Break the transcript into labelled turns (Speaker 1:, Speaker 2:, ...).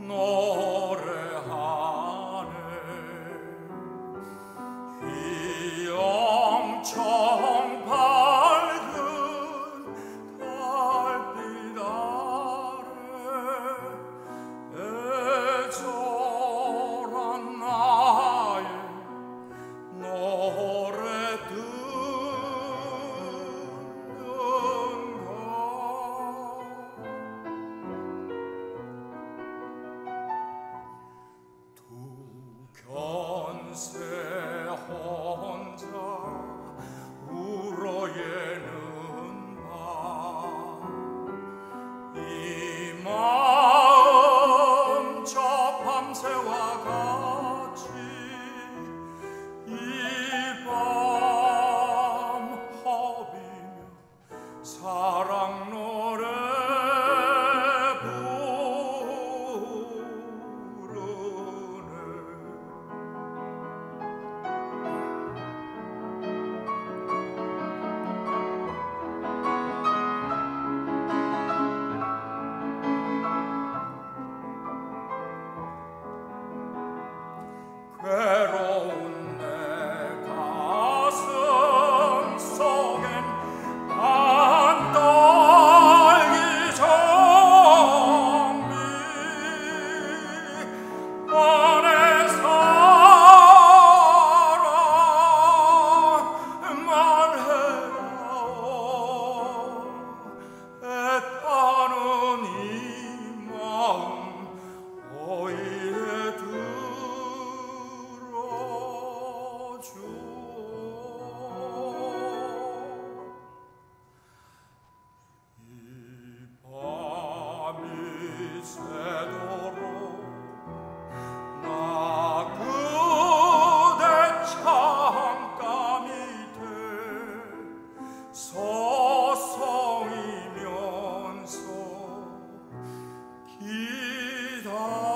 Speaker 1: 노래하네. 휘영청 밝은 달빛 아래 애절한 나의 노래 듣는가. 두 견세 혼자 울어예는 밤, 이 마음 저 밤새와 같이 이 밤 허비며 사랑 노래 부르네. 괴로운 내 가슴 속엔 한떨기 정미. 너의 사랑 말해라오. 애타는 이 마음 어이에 들어주오. 이 밤이 새도록 나 그대 창가 밑에 서성이면서 기다려.